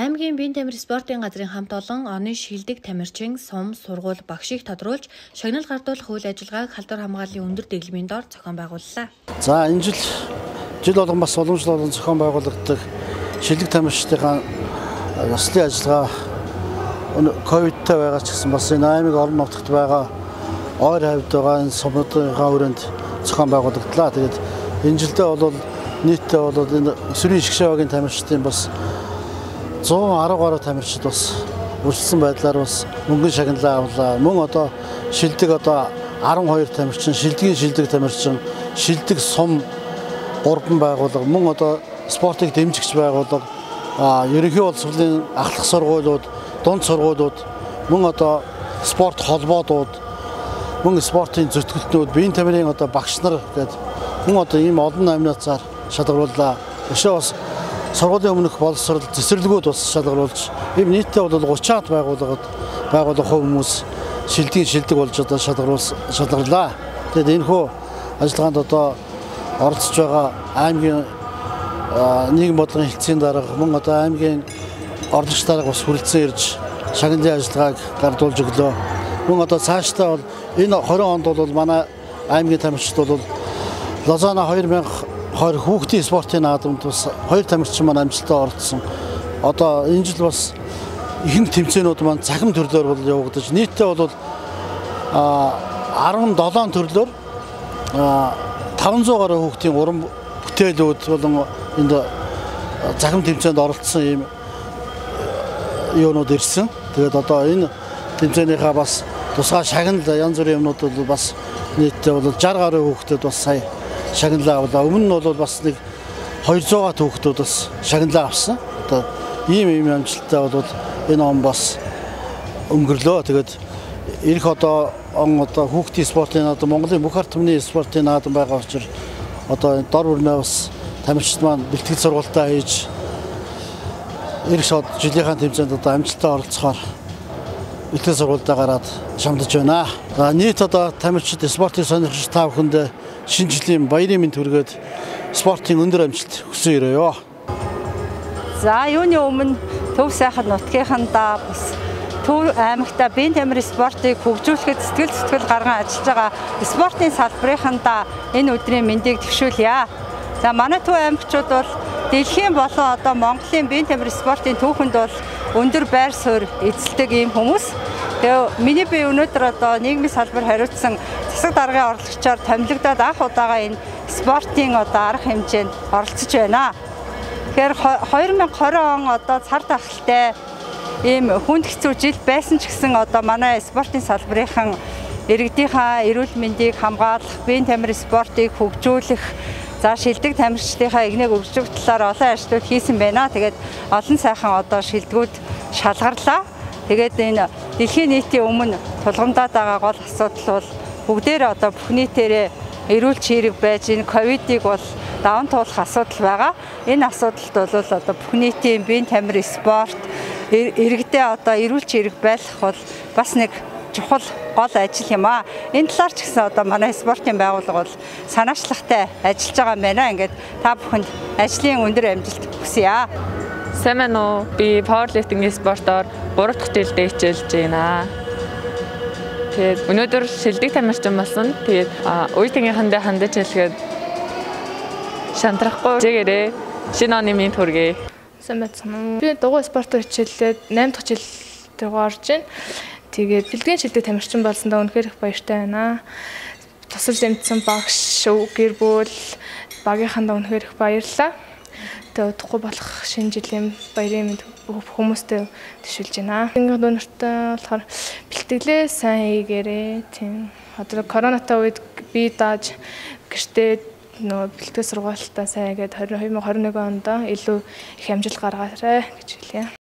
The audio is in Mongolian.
Аймгийн биеийн тамир спортын газрын хамт олон оны шилдэг тамирчин, сум, сургууль, багшийг тодруулж шагнал гардуулах үйл ажиллагааг халдвар хамгааллын өндөр дэглэмийн доор зохион байгууллаа. За энэ жил болгон бас уламжлал болон зохион байгуулагддаг шилдэг тамирчдын ёслолын ажиллагаа ковидтай байгаа ч гэсэн бас энэ аймаг орон нутагт байгаа ойр хавьд байгаа энэ сумуудын хүрээнд зохион байгуулагдлаа. Тэгээд энэ жилдээ бол нийтдээ бол энэ өсвөрийн шгшээгийн тамирчдын бас 110 гаруй тамирчид бас үргэлжлсэн байдлаар бас мөнгөн шагналаа авлаа. Мөн одоо шилдэг 12 тамирчин, шилдэг тамирчин, шилдэг сум 3 байгууллага, мөн одоо спортыг дэмжигч байгууллага, ерөнхий боловсролын ахлах сургуулиуд, дунд сургуулиуд, мөн одоо спорт холбоодууд, мөн спортын зүтгэлтнүүд, биеийн тамирын багш нар гэдэг мөн одоо ийм олон номинацаар шалгарууллаа. Өшөө бас сургуулийн өмнөх боловсрол цэцэрлэгүүд бас шалгаруулж, ийм нийтдээ бол 30-аад байгууллага хүмүүс шилдэг болж одоо шалгарлаа. Тэгээд энэ хөө ажиллагаанд одоо оролцож байгаа аймгийн нийгэм бодлогын хэлтсийн дарга, мөн одоо аймгийн орлогч дарга бас хүрэлцэн ирж шагналын ажиллагааг гардуулж өглөө. Мөн одоо цаашдаа бол энэ 20 онд бол манай аймгийн тамирчид бол Лозана 2020 хүүхдийн спортын наадамд бас 2 тамирчин маань амжилттай оролцсон. Одоо энэ жил бас ихэнх тэмцээнүүд маань цахим төрлөөр бол явагдаж, нийтдээ бол 17 төрлөөр 500 гаруй хүүхдийн уран бүтээлүүд болон энд цахим тэмцээнд оролцсон ийм юунууд ирсэн. Тэгээд одоо энэ тэмцээнийхээ бас тусгай шагнал янз бүрийн юмнууд бол бас нийтдээ бол 60 гаруй хүүхдэд бас сая шагналаа авлаа. Өмнө нь бол бас нэг 200-аад хүүхдүүд бас шагналаа авсан. Одоо ийм амжилттай бол энэ он бас өнгөрлөө. Тэгээд ирэх он хүүхдийн спортын наадам, Монголын бүх ард түмний спортын наадам байгаа учраас одоо дор бүрнээ бас тамирчид маань бэлтгэл сургалтаа хийж ирэх жилийнхаа тэмцээнд амжилттай оролцохоор бэлтгэл сургалтаа гараад шамдаж байна. Нийт тамирчид спортын сонирхогч та бүхэнд шинэ жилийн баярын мэнд хүргээд спортын өндөр амжилт хүсье өрөөё. За юуны өмнө Төв сайхан нутгийнхандаа бас Төв аймагта биеийн тамир спортыг хөгжүүлэхэд сэтгэл гарган ажиллаж байгаа спортын салбарынхандаа энэ өдрийн мэндийг төвшүүлье. За манай Төв аймагчууд бол дэлхийн болон Монголын биеийн тамир спортын түүхэнд бол өндөр байр суурь эзэлдэг ийм хүмүүс. Тэгээ миний бие өнөөдөр нийгмийн салбар хариуцсан засаг даргын орлогчоор томилогдоод анх удаага энэ спортын арга хэмжээнд оролцож байна. Тэгэхээр 2020 он цар тахалтай ийм хүнд хэцүү жил байсан ч гэсэн манай спортын салбарынхан иргэдийнхаа эрүүл мэндийг хамгаалах, биеийн тамир спортыг хөгжүүлэх, за шилдэг тамирчдынхаа игнийг өргөжлөх талаар олон ажлууд хийсэн байна. Тэгээд олон сайхан шилдэгүүд шалгарлаа. Тэгээд энэ дэлхийн нийтийн өмнө тулгамдаад байгаа гол асуудал бол бүгдээр бүх нийтээрээ эрүүл чирэг байж энэ ковидыг бол даван туулах асуудал байгаа. Энэ асуудалд бол бүх нийтийн биеийн тамир спорт иргэдээ эрүүл чирэг байлгах бол бас нэг чухал гол ажил юм аа. Энэ талаар ч гэсэн манай спортын байгууллага бол санаачлагтай ажиллаж байгаа юм байна. Ингээд та бүхэнд ажлын өндөр амжилт хүсье. Сайн байна уу? Би пауэрлифтингийн спортоор 3 дахь жилдээ хичээлж байна. Тэгээд өнөөдөр шилдэг тамирчин болсон. Тэгээд үеийнхандаа хандаж хэлгээд шантрахгүй жигээрээ шинэ оны минь төргий. Сайн байна. Би дугуй спортоор хичээлээд 8 дахь жилд орж байна. Тэгээд бэлтгэн шилдэг тамирчин болсондоо үнэхээр их баяртай байна. Тусалж эмдсэн багш, гэр бүл, багийнхандаа үнэхээр их баярлалаа. Тэгээд удахгүй болох шинэ жилийн баярын мэнд хүмүүстэй төшүүлж байна. Ингээд өнөртөө болохоор бэлтгэлээ сайн хийгээрэй. Тийм. Коронавитой үед би дааж гэртээ бэлтгэл сургалтаа сайн хийгээд 2021 онд илүү их амжилт гаргаарай гэж хэлье.